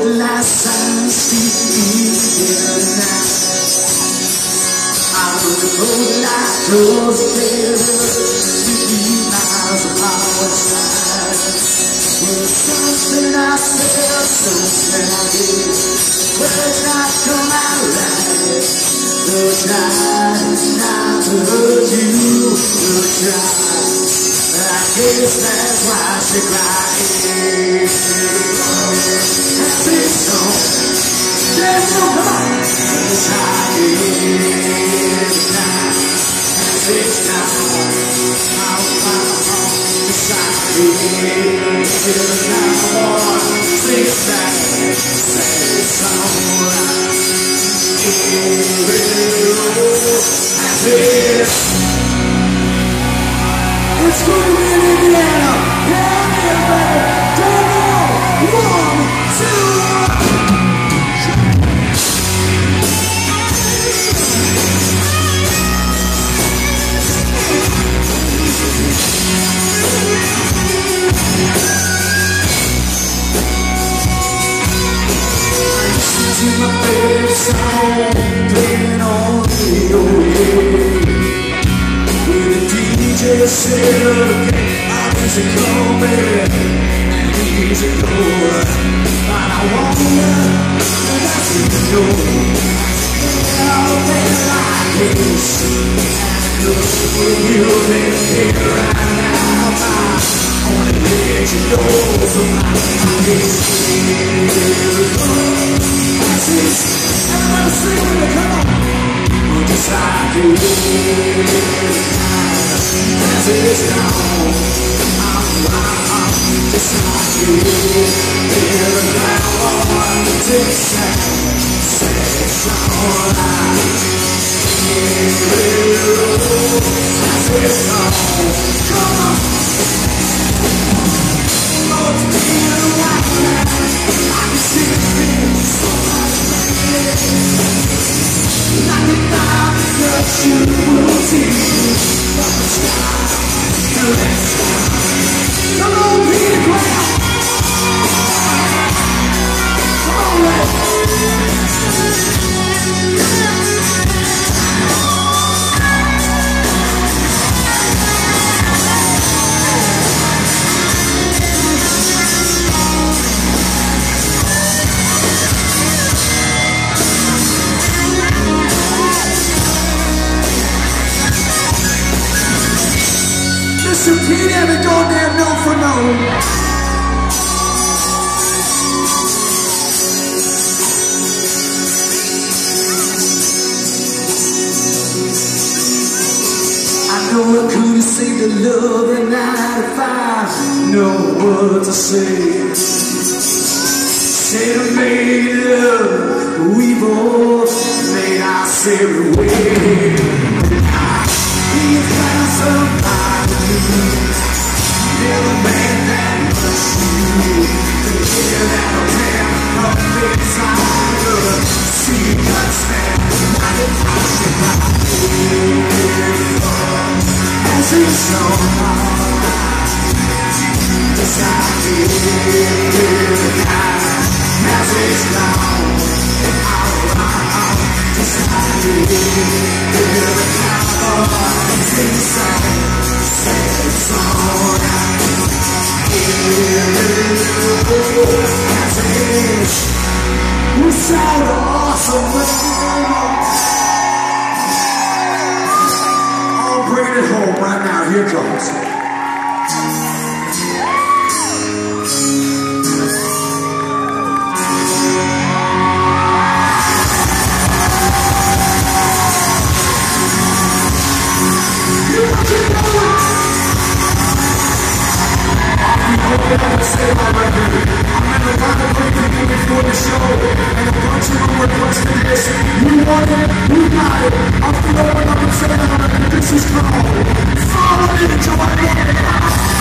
last time you see me here tonight. I would have rolled like doors of river 50 miles outside. Well, something I said, something I did, words not come out right. The try is not to hurt you, the try. I guess that's why she cried. Happy song, there's no God. It's high in the night. As it's down, I'll find decided. It's not one, sing it back, say it's alright. As it's it's going to be in Indiana. Yeah, everybody. Danville. 1, 2. I listen to my favorite song playing on the radio. DJ said I'm easy coming and easy going, but I wonder if that's what you know. I'll be like this, and you've been here right now. I wanna let you know from my face. That's it. Everybody sing with me, come on. Just like you did. As it's gone, I'm just like you. Here and now on the say it's alright. As it's gone, come on. Oh, it's been a while now. I can see it being so much better. Like it now, because you will see. Come on, Peter Graham! Come on, Red! Repeat every goddamn note for no. I know I couldn't say the love in 95. Know what to say. Say to make love, we both made our separate way. We found somebody. Never made that much you to hear that a man up inside of see you got stand like a passion as it's so hard decide to live as it's long I'll decide to live it's inside it's alright. We sound awesome, I'll bring it home right now. Here comes. Say my record. I'm in the rock and breaking before the show, and a bunch of them requested this. We want it, we got it. I'm throwing up and saying this is cold. Follow me, enjoy it.